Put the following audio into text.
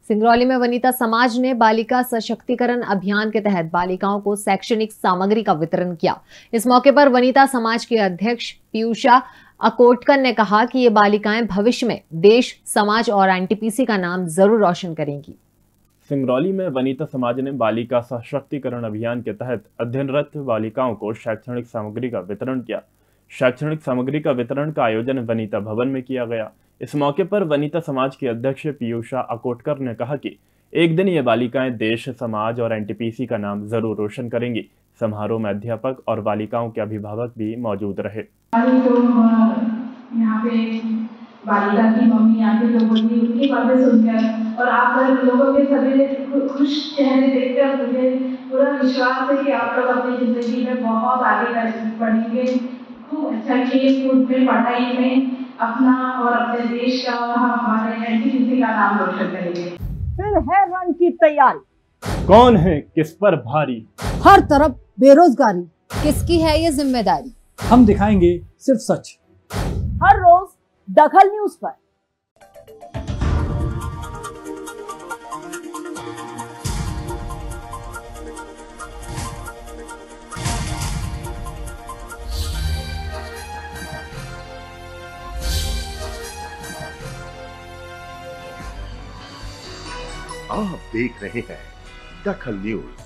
सिंगरौली में वनिता समाज ने बालिका सशक्तिकरण अभियान के तहत बालिकाओं को शैक्षणिक सामग्री का वितरण किया। इस मौके पर वनिता समाज के अध्यक्ष पीयूषा अकोटकर ने कहा कि ये बालिकाएं भविष्य में देश, समाज और एनटीपीसी का नाम जरूर रोशन करेंगी। सिंगरौली में वनिता समाज ने बालिका सशक्तिकरण अभियान के तहत अध्ययनरत बालिकाओं को शैक्षणिक सामग्री का वितरण किया। शैक्षणिक सामग्री का वितरण का आयोजन वनिता भवन में किया गया। इस मौके पर वनिता समाज के अध्यक्ष पीयूषा अकोटकर ने कहा कि एक दिन ये बालिकाएं देश, समाज और एनटीपीसी का नाम जरूर रोशन करेंगी। समारोह में अध्यापक और बालिकाओं के अभिभावक भी मौजूद रहे। यहाँ पे बालिका की मम्मी आके जो बोली उनकी बातें सुनकर और आप लोगों के सभी खुश चेहरे देखकर मुझे पूरा विश्वास है कि आप लोग अपनी जिंदगी में बहुत आगे बढ़ेंगे, खूब अच्छा खेल कूद में, पढ़ाई में अपना और अपने देश का और हमारे एनटीपीसी का नाम रोशन करेंगे। फिर है रण की तैयारी, कौन है किस पर भारी, हर तरफ बेरोजगारी, किसकी है ये जिम्मेदारी, हम दिखाएंगे सिर्फ सच, हर रोज दखल न्यूज पर। आप देख रहे हैं दखल न्यूज।